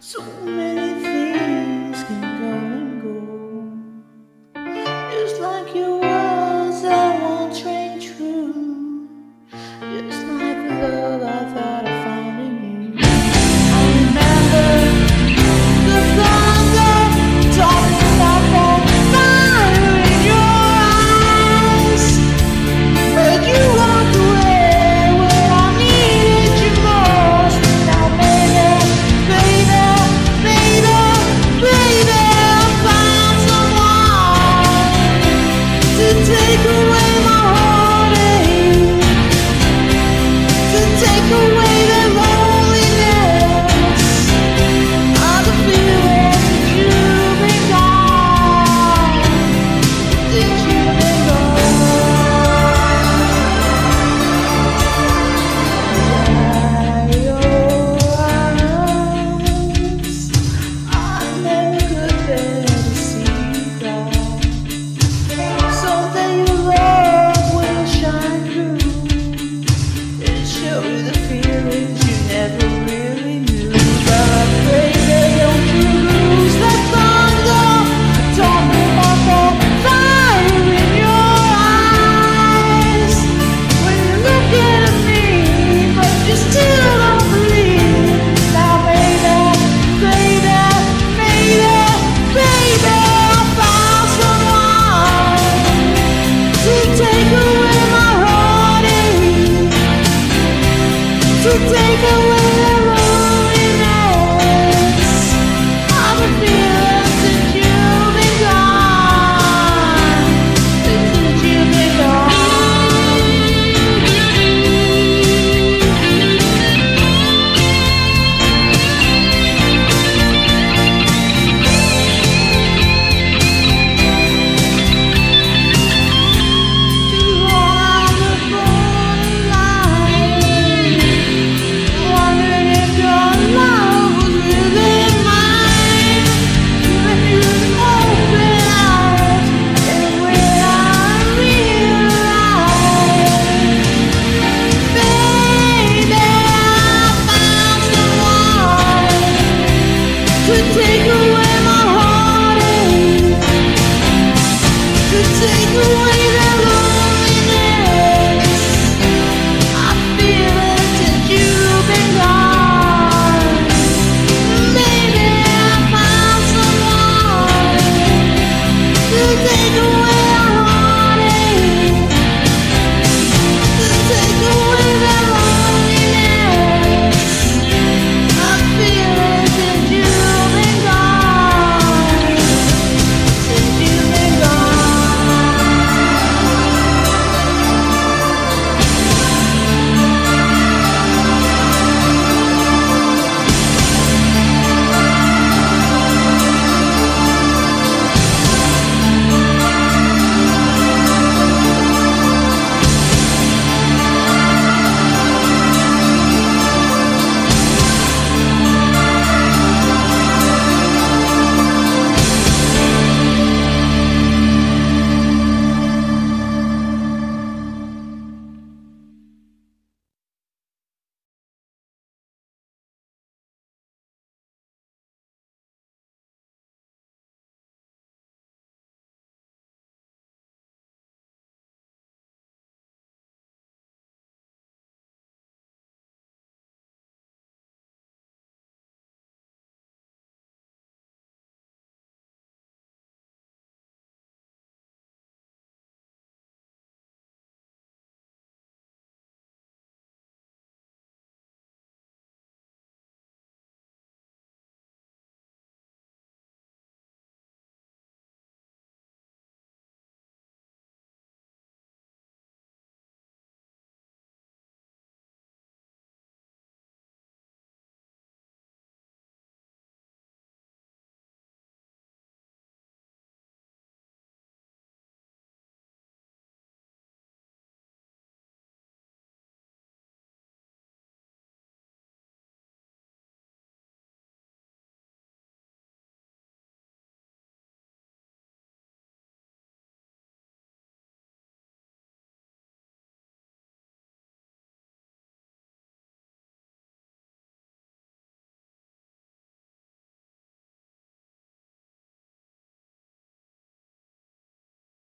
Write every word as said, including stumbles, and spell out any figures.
So many things can come and go, just like your words that won't ring true, just like the love I thought I found in you. I remember the thunder talking about the fire in your eyes, but you walked away when I needed you most. Now baby, baby, baby, baby, I found someone to take away my heartache, to take away the loneliness of the feeling that you've been gone, since you've been gone. I never could bear to see you go. Someday your love will shine through and show you the feelings you never really knew. But baby, don't you lose that thunder talking about the fire in your eyes when you're looking at me, but you still don't believe. Now baby, baby, baby, baby, I found someone to take away my heartache, to take away the loneliness of the feeling since you've been gone, since you've been gone. Too long on the borderline, wondering if your love was really mine. When you open eyes and when I realize, baby, I found someone to take away